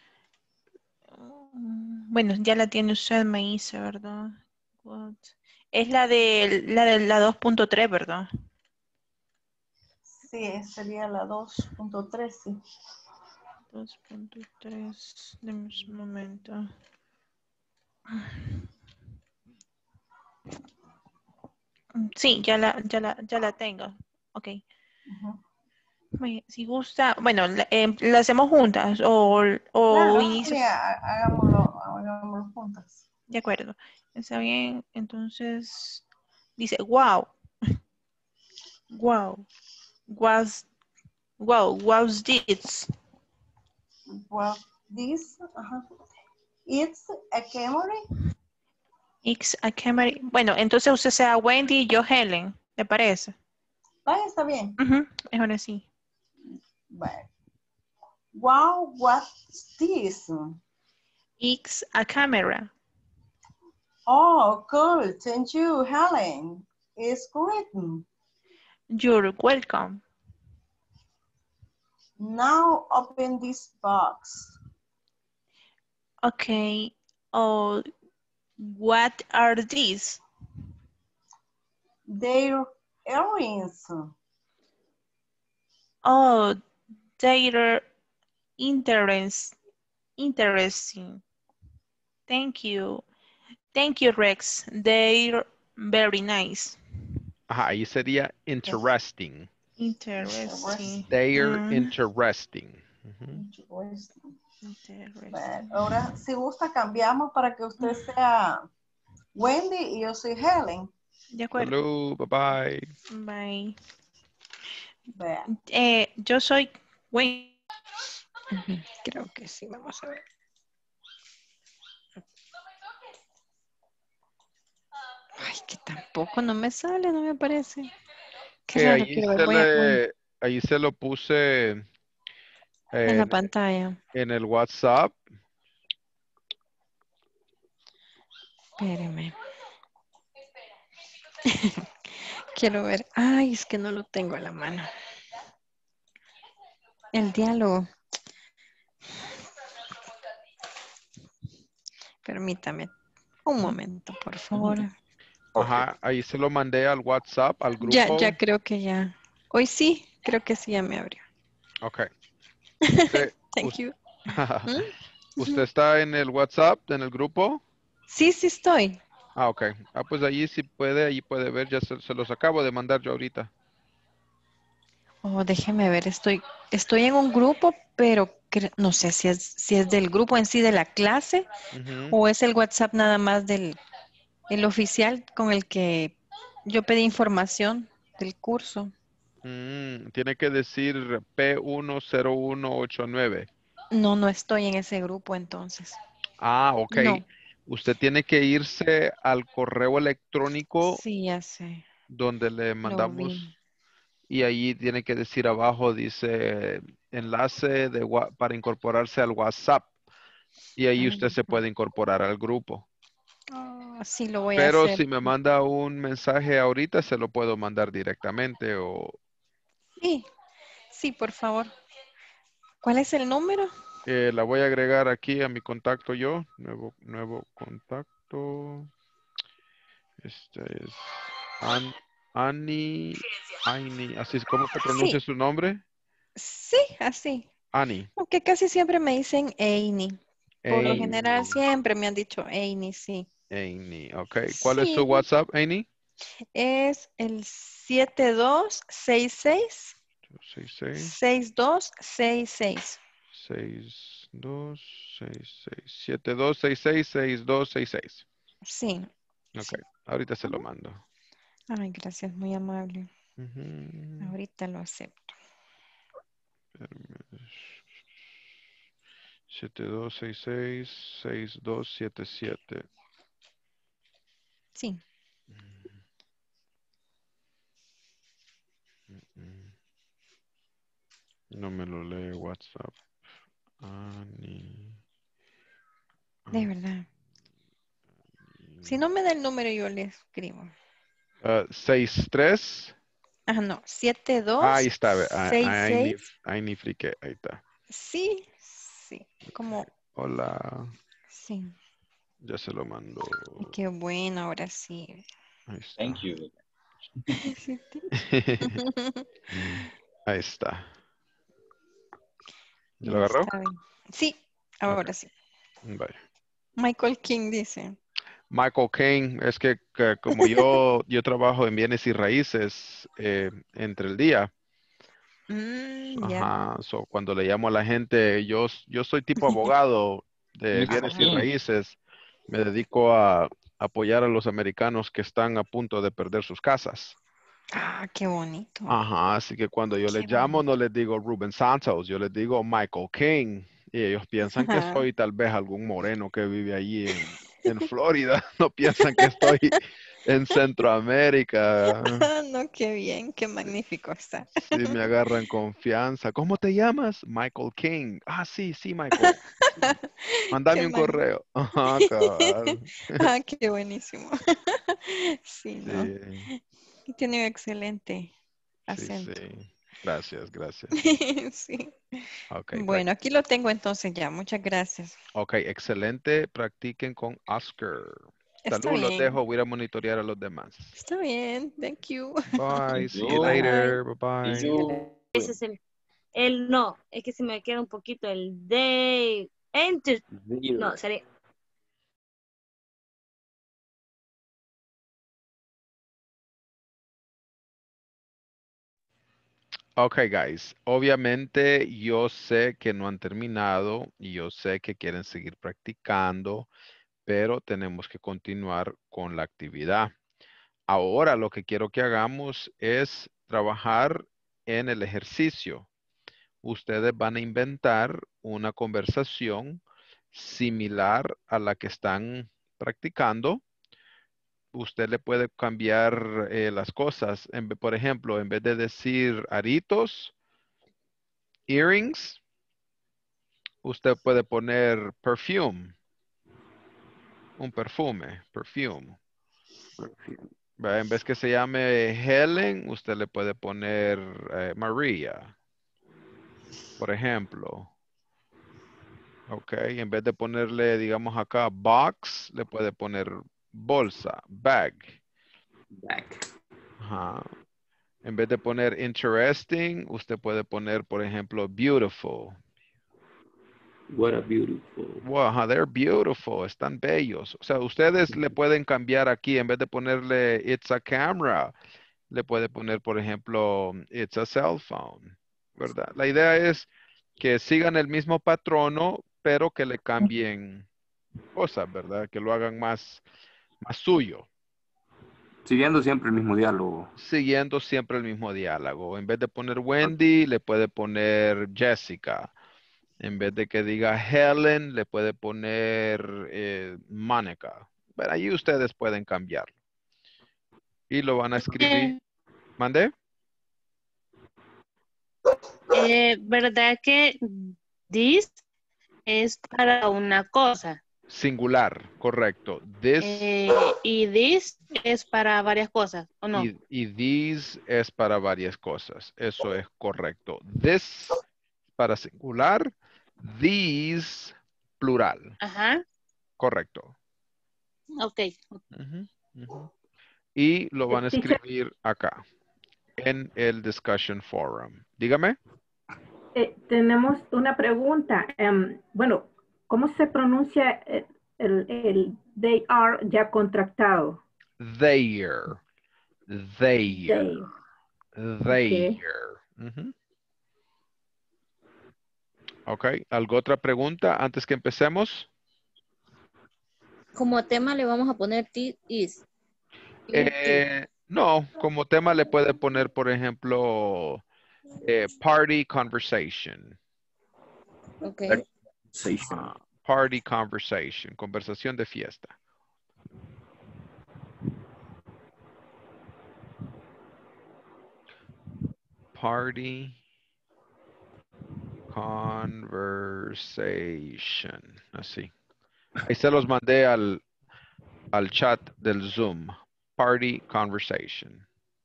Mm, Bueno, ya la tiene usted, me dice, ¿verdad? What? Es la de la de la dos punto tres, ¿verdad? Sí, sería la dos punto tres, sí. dos punto tres, deme un momento. Mm, Sí, ya la, ya la, ya la tengo. Ok. Ujú. Bueno, si gusta, bueno, la, em, la hacemos juntas o, o Claro, sí, inicios. ha- hagámoslo, hagámoslo juntas. De acuerdo. Está bien. Entonces, dice, wow, wow, was, wow, was this? Well, this, ajá. It's a Camry. It's a camera. Bueno, entonces usted sea Wendy y yo Helen, ¿te parece? Vaya, está bien. Ujú, mejor así. Bueno. Wow, what's this? It's a camera. Oh, cool. Thank you, Helen. It's great. You're welcome. Now open this box. Okay. Oh, what are these? They're earrings. Oh, they're interest, interesting. Thank you. Thank you, Rex. They're very nice. Ajá, ahí sería interesting. Interesting. They're Mm, interesting. Ujú. Interesting. interesting. Bueno, ahora, si gusta, cambiamos para que usted sea Wendy y yo soy Helen. De acuerdo. Salud, bye bye. Bye. Vean. Eh, yo soy Wendy. Ujú, creo que sí, vamos a ver. Ay, que tampoco no me sale, no me aparece. Qué Que raro, ahí quiero ver. se Voy a, voy le, ahí se lo puse en la en, pantalla. en el WhatsApp. Espéreme. Quiero ver. Ay, es que no lo tengo a la mano. El diálogo. Permítame un momento, por favor. Ajá, ahí se lo mandé al WhatsApp, al Ya, grupo. ya creo que ya. Hoy sí, creo que sí ya me abrió. Ok. Usted, Thank us- you. ¿Mm? ¿Usted está en el WhatsApp, en el grupo? Sí, sí estoy. Ah, ok. Ah, pues allí sí puede, ahí puede ver, ya se, se los acabo de mandar yo ahorita. Oh, déjeme ver, estoy, estoy en un grupo, pero cre- no sé si es, si es del grupo en sí de la clase Ujú. o es el WhatsApp nada más del el oficial con el que yo pedí información del curso. Mm, tiene que decir P uno cero uno ocho nueve. No, no estoy en ese grupo entonces. Ah, ok. No, Usted tiene que irse al correo electrónico sí, ya sé, donde le lo vi. mandamos y ahí tiene que decir abajo, dice enlace de, wa- para incorporarse al WhatsApp y ahí usted se puede incorporar al grupo. Ah, sí, lo voy a Pero hacer. si me manda un mensaje ahorita, se lo puedo mandar directamente o Sí, sí, por favor. ¿Cuál es el número? eh, la voy a agregar aquí a mi contacto yo. Nuevo, nuevo contacto. Este es An- Annie, Annie, así es como se pronuncia Sí, su nombre. sí, así. Annie, Aunque casi siempre me dicen Eini. Por lo general Annie, siempre me han dicho Eini, sí. Annie, ok. ¿Cuál es su Sí, WhatsApp, Annie? es el siete dos seis seis seis seis seis dos seis seis. seis dos seis seis siete dos seis seis seis dos seis seis. Sí. Ok, ahorita se lo mando. Ay, gracias, muy amable. Ujú. Ahorita lo acepto. siete dos seis seis seis dos siete siete. Sí. No me lo lee WhatsApp. Ani. De verdad. Si no me da el número, yo le escribo. Uh, seis tres. Ah, no. siete dos Ahí está. ve, ah, seis Ahí ni, seis. ahí ni friqué. Ahí está. Sí, sí. Como, Hola. sí. Ya se lo mando. Ay, qué bueno, ahora sí. Ahí está. Thank you. Sí, sí. Ahí está. ¿Ya lo Ya agarró? está bien. Sí, ahora Ok. sí. Vaya. Michael King dice. Michael Kane, es que, que como yo, yo trabajo en bienes y raíces eh, entre el día, Mm, ya. ajá, so, cuando le llamo a la gente, yo, yo soy tipo abogado de bienes y Ajá. raíces, me dedico a apoyar a los americanos que están a punto de perder sus casas. Ah, qué bonito. Ajá, así que cuando yo les Qué llamo bonito. no les digo Ruben Santos, yo les digo Michael King y ellos piensan que Ajá. soy tal vez algún moreno que vive allí en, en Florida, no piensan que estoy en Centroamérica. Ah, no, qué bien, qué magnífico está. Sí, me agarran confianza. ¿Cómo te llamas? Michael King. Ah, sí, sí, Michael. Qué Mándame un magnífico. correo. Ajá, cabal. Ah, qué buenísimo. Sí, ¿no? Sí, Y tiene un excelente sí, sí. acento. Gracias, gracias. Sí. Ok, prac- Bueno, aquí lo tengo entonces ya. Muchas gracias. ok, excelente. Practiquen con Oscar. Está Salud, los bien. dejo. Voy a ir a monitorear a los demás. Está bien. Thank you. Bye. Thank See you you. Bye. later. Bye See bye. you. Ese es el, el no, es que se me queda un poquito el de enter. No, Zero. sería Ok, guys. Obviamente yo sé que no han terminado y yo sé que quieren seguir practicando, pero tenemos que continuar con la actividad. Ahora lo que quiero que hagamos es trabajar en el ejercicio. Ustedes van a inventar una conversación similar a la que están practicando. Usted le puede cambiar eh, las cosas. En ve- por ejemplo, en vez de decir aritos, earrings, usted puede poner perfume, un perfume, perfume. Va, en vez que se llame Helen, usted le puede poner eh, María, por ejemplo. Ok, en vez de ponerle, digamos acá, box, le puede poner bolsa, bag. Back. Ajá. En vez de poner interesting, usted puede poner, por ejemplo, beautiful. What a beautiful. Wow, ajá, they're beautiful, están bellos. O sea, ustedes le pueden cambiar aquí, en vez de ponerle it's a camera, le puede poner, por ejemplo, it's a cell phone, ¿verdad? La idea es que sigan el mismo patrono, pero que le cambien cosas, ¿verdad? Que lo hagan más, más suyo, Siguiendo siempre el mismo diálogo. siguiendo siempre el mismo diálogo. En vez de poner Wendy, le puede poner Jessica. En vez de que diga Helen, le puede poner eh, Mónica. Pero ahí ustedes pueden cambiarlo. Y lo van a escribir. eh, ¿Mande? eh, ¿verdad que this es para una cosa? Singular, correcto. This Eh, y this es para varias cosas, ¿o no? y, y these es para varias cosas. Eso es correcto. This para singular, these plural. Ajá, Correcto. ok. Ujú, ujú. Y lo van a Teacher, escribir acá, en el discussion forum. Dígame. eh, tenemos una pregunta. Em, bueno, ¿cómo se pronuncia el, el, el they are ya contractado? There. There. They. Ok. There. Ujú. Ok. ¿Alguna otra pregunta antes que empecemos? Como tema le vamos a poner T is. Eh, no, como tema le puede poner, por ejemplo, eh, party conversation. Ok. Ah, party conversation. Conversación de fiesta. Party conversation. Así. Ahí se los mandé al, al chat del Zoom. Party conversation.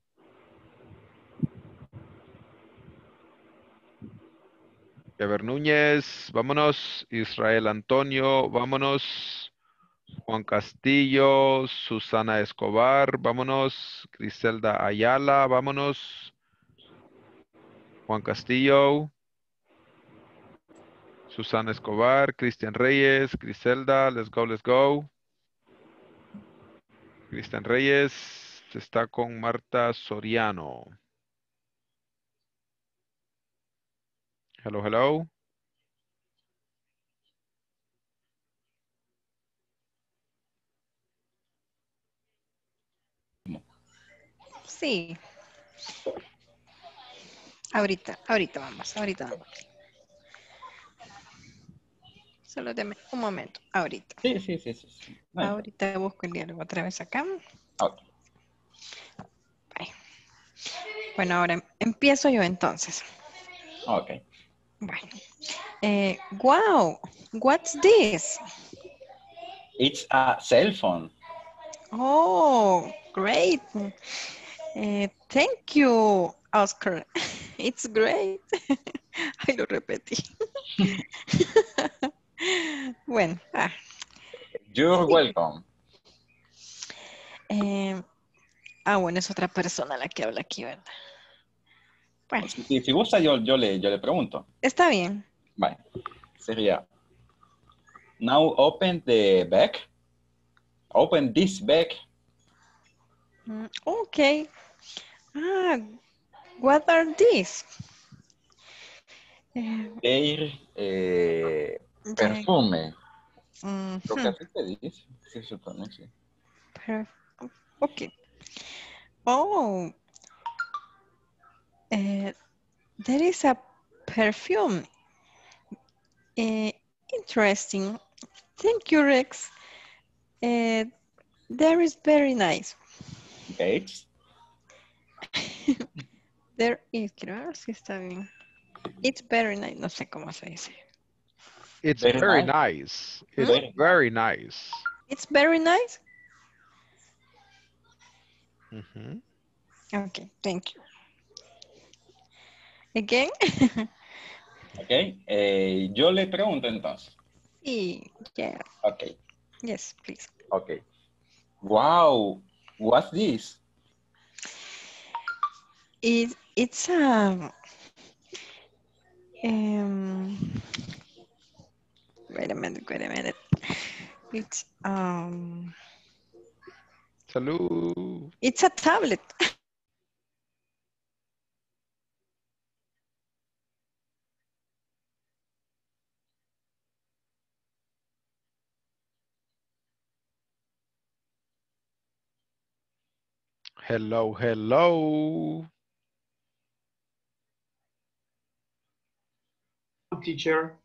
Ever Núñez, vámonos. Israel Antonio, vámonos. Juan Castillo, Susana Escobar, vámonos. Griselda Ayala, vámonos. Juan Castillo. Susana Escobar, Cristian Reyes, Griselda, let's go, let's go. Cristian Reyes está con Marta Soriano. Hello, hello. Sí. Ahorita, ahorita vamos, ahorita vamos. Solo deme un momento, ahorita. Sí, sí, sí, sí. sí. No, Ahorita busco el diálogo otra vez acá. ok. Bye. Bueno, ahora em- empiezo yo entonces. Ok. Bueno. Eh, wow, what's this? It's a cell phone. Oh, great. Eh, thank you, Oscar. It's great. Ay, lo repetí. Bueno, ah, You're welcome. eh, ah, bueno, es otra persona la que habla aquí, ¿verdad? Bueno, Si, si gusta, yo, yo, le, yo le pregunto. está bien. Vale. Sería, now open the bag. Open this bag. Mm, okay. Ah, what are these? Eh, Their eh, perfume. mhm, Creo que así se dice. Sí, se pronuncia. per- okay. Oh, eh, there is a perfume. Eh, interesting. Thank you, Rex. Eh, there is very nice. Gates. There is, quiero ver si está bien. It's very nice. No sé cómo se dice. It's Very very nice. nice. It's Very very nice. It's very nice. Ujú. Okay, thank you. Again? Ok. Eh, yo le pregunto entonces. Sí, yeah. Ok. Yes, please. Ok. Wow. What's this? It, it's a... Um, wait a minute, wait a minute. It's um, Salud. it's a tablet. Hello, hello. Teacher.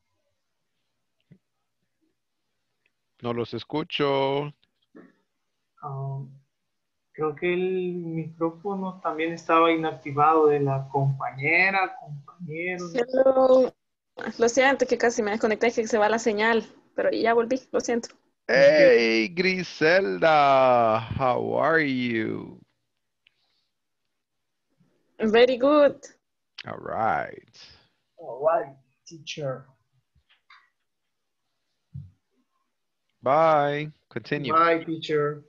No los escucho. Um, creo que el micrófono también estaba inactivado de la compañera, compañero. Hello. Lo siento que casi me desconecté, que se va la señal, pero ya volví, lo siento. Hey, Griselda. How are you? Very good. All right. All right, teacher. Bye. Continue. Bye, teacher.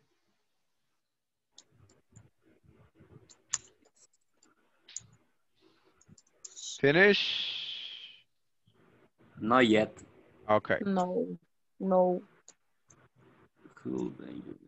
Finish? Not yet. Okay. No, no. Cool. Thank you.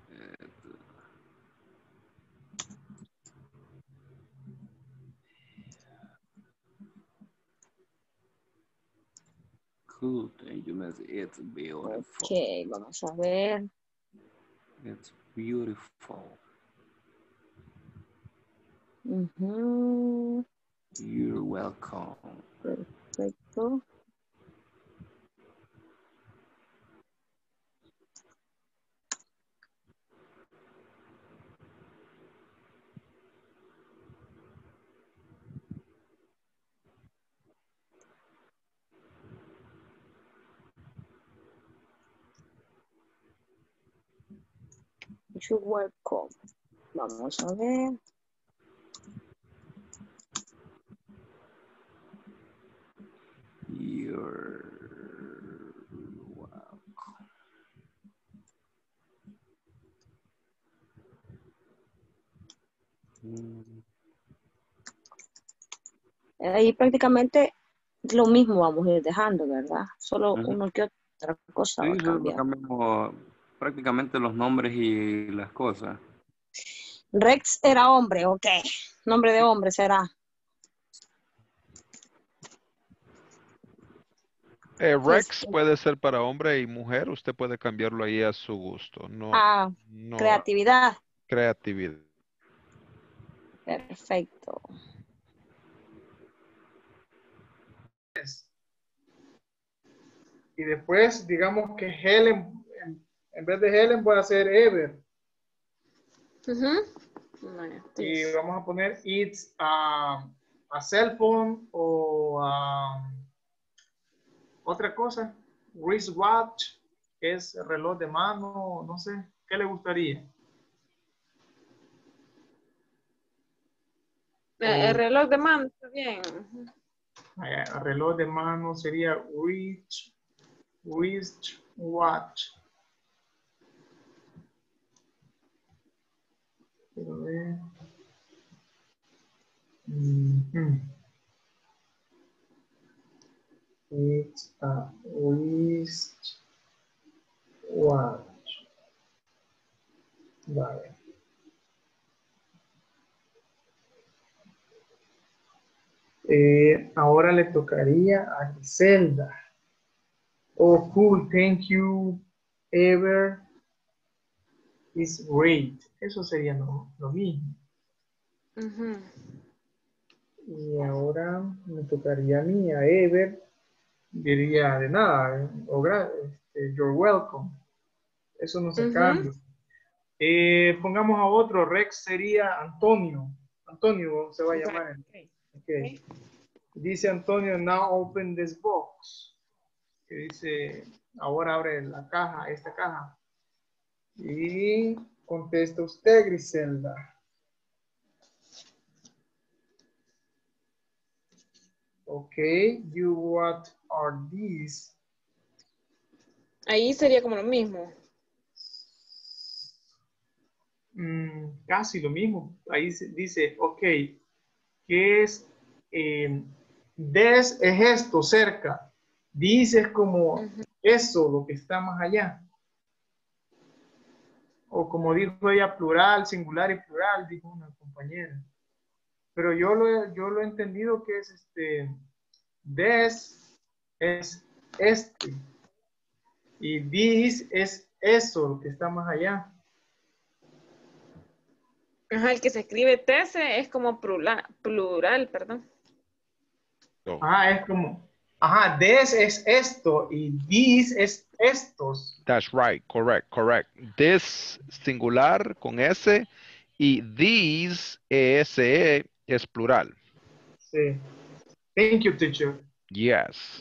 Cool. Thank you, Miss. It's beautiful. Ok, vamos a ver. It's beautiful. Ujú, You're welcome. perfecto. You're welcome. Vamos a ver. You're welcome. Mm. Ahí prácticamente lo mismo vamos a ir dejando, ¿verdad? Solo Ujú. uno que otra cosa va Sí, a solo cambiar. cambiamos prácticamente los nombres y las cosas. Rex era hombre, ok. Nombre de hombre será. Eh, Rex Este, puede ser para hombre y mujer. Usted puede cambiarlo ahí a su gusto. No, ah, no creatividad. creatividad. Perfecto. Y después, digamos que Helen, en, en vez de Helen voy a hacer Ever. Ujú. Y vamos a poner it's a, a cell phone o a, otra cosa, wristwatch, que es reloj de mano, no sé, ¿qué le gustaría? Eh, El O, reloj de mano está bien. eh, reloj de mano sería wrist, wristwatch. Quiero ver. Mhm. It's a wristwatch. Vale. Eh, ahora le tocaría a Griselda. Oh, cool, thank you, Ever. It's great. Eso sería lo, lo mismo. Ujú. Y ahora me tocaría a mí, a Ever. Diría de nada, o gra- este, you're welcome. Eso no se Ujú. cambia. Eh, pongamos a otro, Rex sería Antonio. Antonio se va a llamar. Okay. Dice Antonio, now open this box. Que dice, ahora abre la caja, esta caja. Y contesta usted, Griselda. Okay, you, what are these? Ahí sería como lo mismo. Mm, casi lo mismo. Ahí se- dice, ok, ¿qué es? Eh, des es esto, cerca. Dice es como eso, lo que está más allá. O como dijo ella, plural, singular y plural, dijo una compañera. Pero yo lo, he- yo lo he entendido que es este, des es este. Y this es eso, lo que está más allá. Ajá, el que se escribe tese es como plural, plural, perdón. Ah, es como, ajá, this es esto y this es estos. That's right, correct, correct. This singular con S y these, E S E, es plural. Sí. Thank you, teacher. Yes.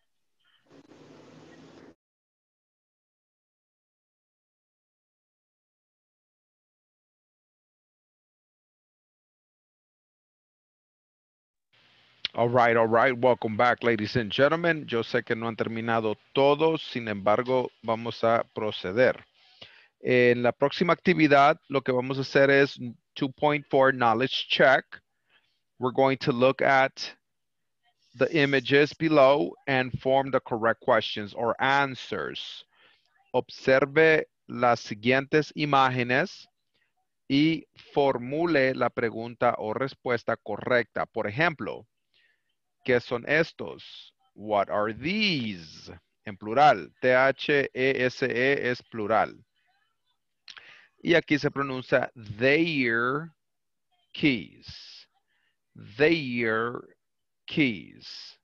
All right, all right. Welcome back, ladies and gentlemen. Yo sé que no han terminado todos, sin embargo, vamos a proceder. En la próxima actividad, lo que vamos a hacer es two point four knowledge check. We're going to look at the images below and form the correct questions or answers. Observe las siguientes imágenes y formule la pregunta o respuesta correcta. Por ejemplo, ¿qué son estos? What are these? En plural. T H E S E es plural. Y aquí se pronuncia their keys. Their keys.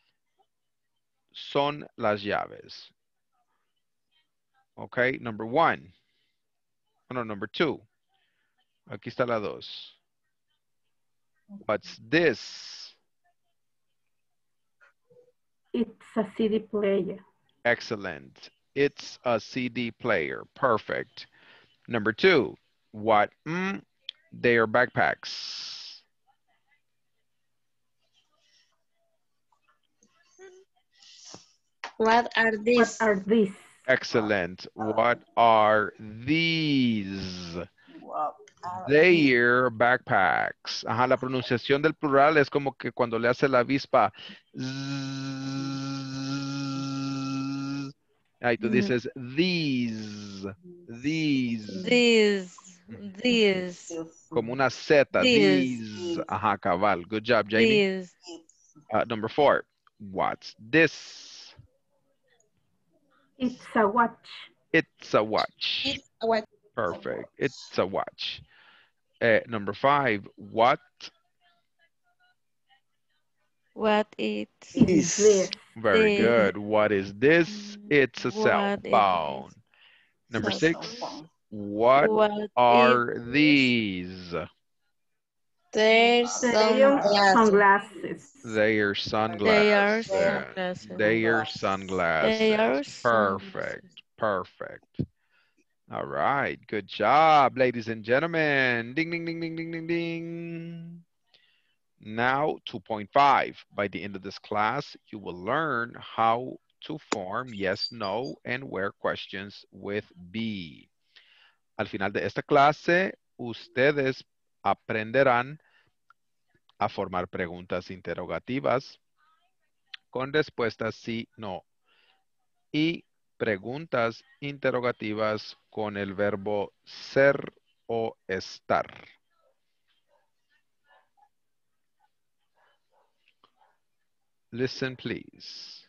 Son las llaves. Okay, number one. Oh, no, number two. Aquí está la dos. What's this? It's a C D player. Excellent. It's a C D player. Perfect. Number two, what? Mm, they are backpacks. What are these? What are these? Excellent. What are these? What are these? Their backpacks. Ajá, la pronunciación del plural es como que cuando le hace la avispa. Zzz. Ahí tú dices these, these. These, these, Como una Z. these, These. Ajá, cabal. Good job, Jamie. these. Uh, number four. What's this? It's a watch. It's a watch. It's a watch. Perfect. It's a watch. Uh, number five. What? What it Is this? Very This. good. What is this? It's a cell What is phone. Number Cell six. phone. What What are these? There's They some are glasses. sunglasses. They are sunglasses. They are sunglasses. They are sunglasses. They are Perfect. Perfect. All right. Good job, ladies and gentlemen. Ding, ding, ding, ding, ding, ding, ding. Now, two point five. By the end of this class, you will learn how to form yes, no, and where questions with be. Al final de esta clase, ustedes aprenderán a formar preguntas interrogativas con respuestas sí, no. Y preguntas interrogativas con el verbo ser o estar. Listen, please.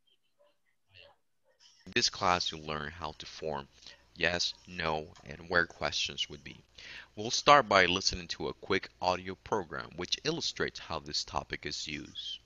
In this class, you'll learn how to form yes, no, and where questions would be. We'll start by listening to a quick audio program which illustrates how this topic is used.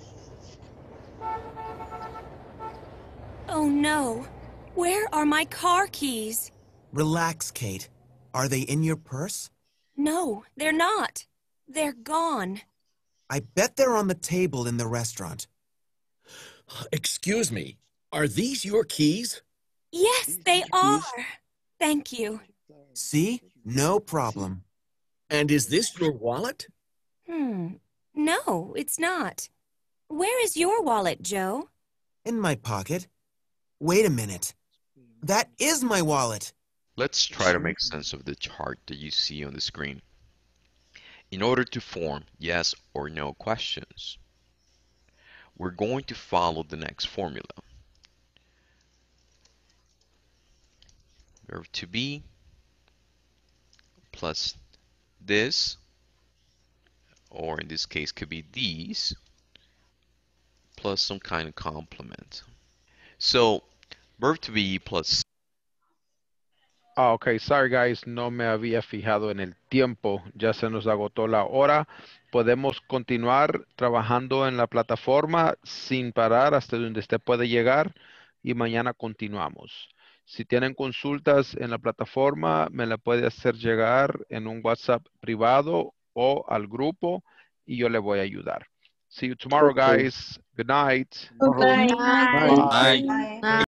Oh no. Where are my car keys? Relax, Kate. Are they in your purse? No, they're not. They're gone. I bet they're on the table in the restaurant. Excuse me, are these your keys? Yes, they are. Thank you. See? No problem. And is this your wallet? Hmm. No, it's not. Where is your wallet, Joe? In my pocket. Wait a minute. That is my wallet. Let's try to make sense of the chart that you see on the screen. In order to form yes or no questions, we're going to follow the next formula. Verb to be plus this, or in this case could be these, plus some kind of complement. So verb to be plus. Ah, ok, sorry guys, no me había fijado en el tiempo, ya se nos agotó la hora. Podemos continuar trabajando en la plataforma sin parar hasta donde usted puede llegar y mañana continuamos. Si tienen consultas en la plataforma, me la puede hacer llegar en un WhatsApp privado o al grupo y yo le voy a ayudar. See you tomorrow, Okay. guys. Good night. Bye. Bye. Bye. Bye. Bye.